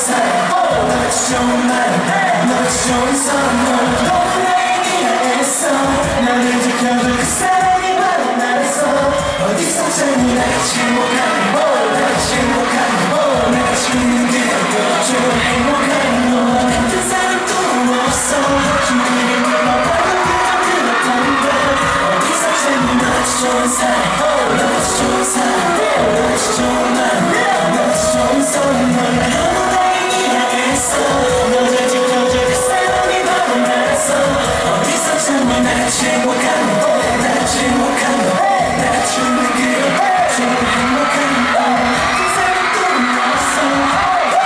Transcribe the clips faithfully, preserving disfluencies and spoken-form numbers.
사람 너같이 좋은 날 너같이 좋은 선물 너무 나에게 했어 나를 지켜줄 그 사람이 바로 나였어 어디서 잘못 나같이 행복한 너 나같이 행복한 너 나같이 있는 그대로 좀 행복한 너 같은 사람도 없어 준비를 물어봐도 그냥 들었던데 어디서 잘못 나같이 좋은 사람 너같이 좋은 사람 너같이 좋은 날 너같이 좋은 선물 너무 다행이야 했어 너를 지켜줄 그 사람이 바로 나였어 어디서 잘못 나같이 행복한 너 나같이 행복한 너 나같이 있는 그대로 좀 행복한 너 같은 사람도 없어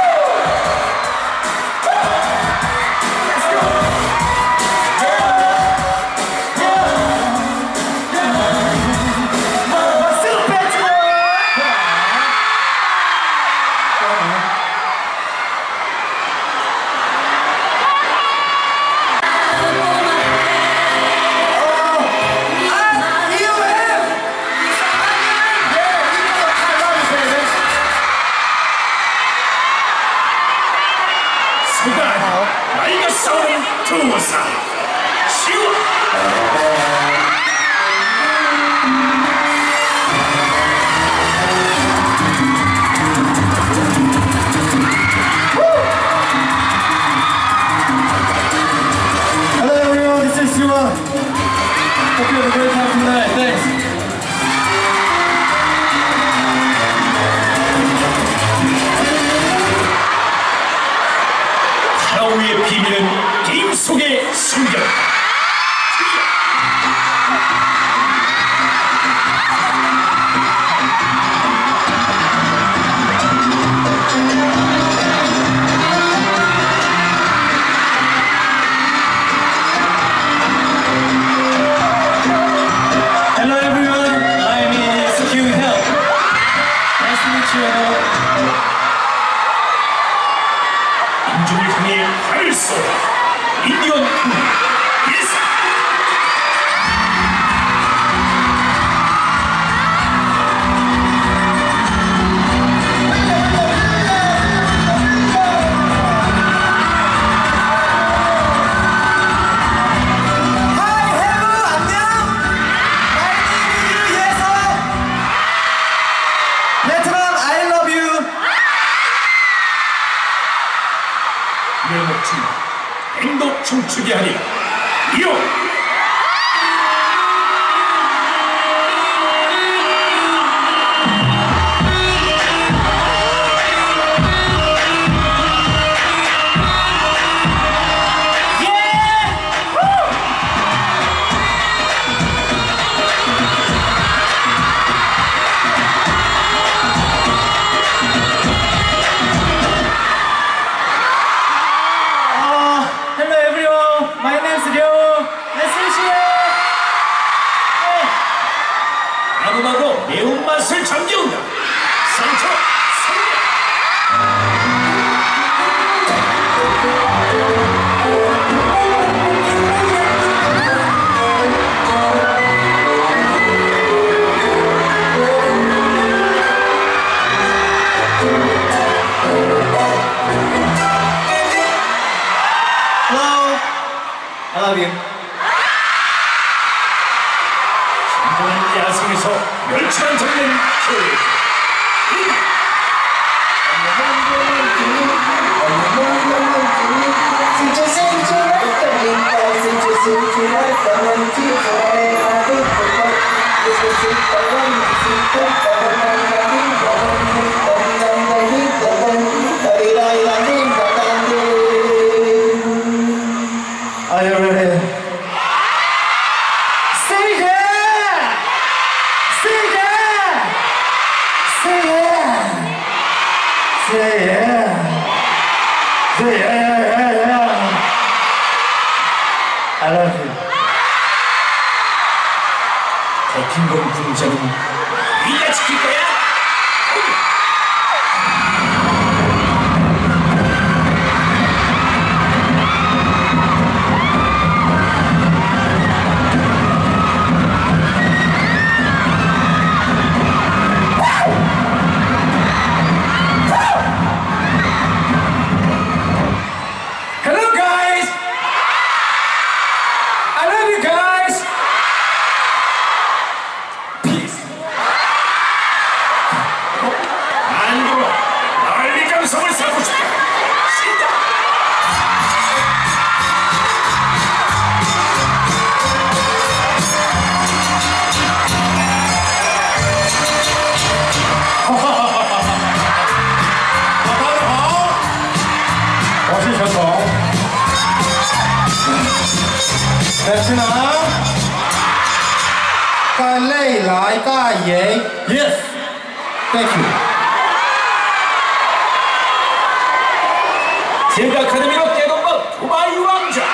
나이가 싸우는 두사 시원 Hello everyone, this is Siwan. Hope you have a great time tonight. Thanks. 파라오의 비밀은 게임 속에 숨겨있다. Hello everyone, my name is Kyung Hyun. Nice to meet you. 민중을 향해 활을 쏘아 인디언 예사 내 목숨은 행복 춤추게 하리라. 이어! 마구마구 매운맛을 잠재운다. 상처 성공. Hello, I love you. 야생에서 멸치한 장면 쇼에 Are you ready? Say yeah! Say yeah! Say yeah! Say yeah! Say yeah, yeah, yeah! I love you. 버틴 건 분자는 네가 지킬 거야. 됐으나 깔레이 라이가 예 Yes. 땡큐 제가 아카데미로 깨동법 두바이 왕자.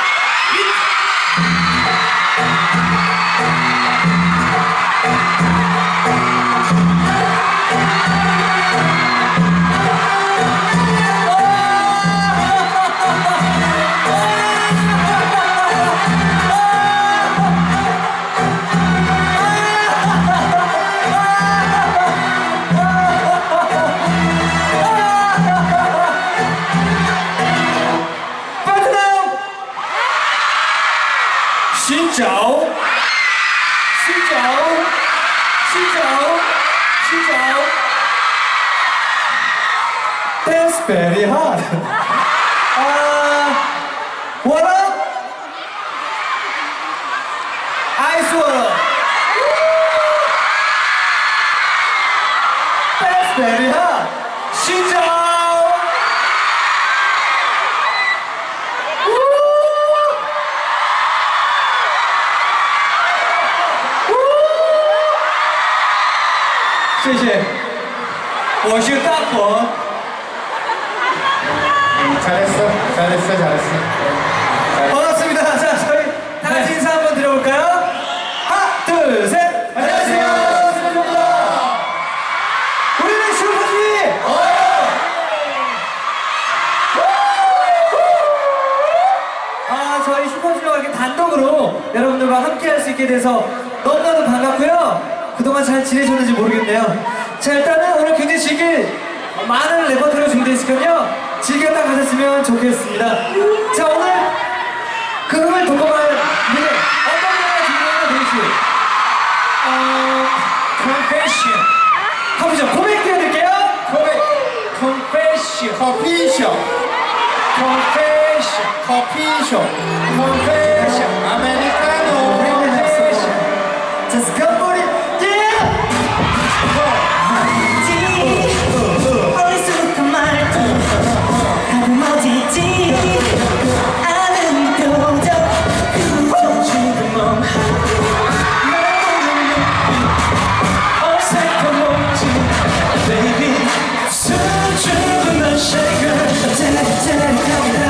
Xin chào. Xin chào. Xin chào. Xin chào. That's very hard. Uh, what up? Ice water. That's very hard. Xin chào.谢谢，我是大伙。 잘했어 잘했어 잘했어 반갑습니다. 자, 저희 다 같이 인사 한번 드려볼까요? 하나, 둘, 셋. 안녕하세요. 슈퍼주입니다. 우리는 슈퍼주의. 아, 저희 슈퍼주니어가 이렇게 단독으로 여러분들과 함께 할 수 있게 돼서 너무나도 반갑고요. 그동안 잘 지내셨는지 모르겠네요. 자, 일단은 오늘 굉장히 즐길 많은 레퍼토리가 준비되어 있으니까요. 즐겼다 가셨으면 좋겠습니다. 자, 오늘 그 음을 돋궈갈 무대 어떤 노래가 준비되나 되겠지? 어... Confession. 가보죠. 고백 띄워드릴게요. 고백. Confession. 커피숍 Confession. 커피숍 Confession. 아메리카노 Confession. Just go for it. 머릿속부터 말도 다듬어지지 않은 표정 그저 지금 멍하고 날 보는 눈빛 어색한 몸짓 Baby 수줍은 넌 shaker 짜릿짜릿하게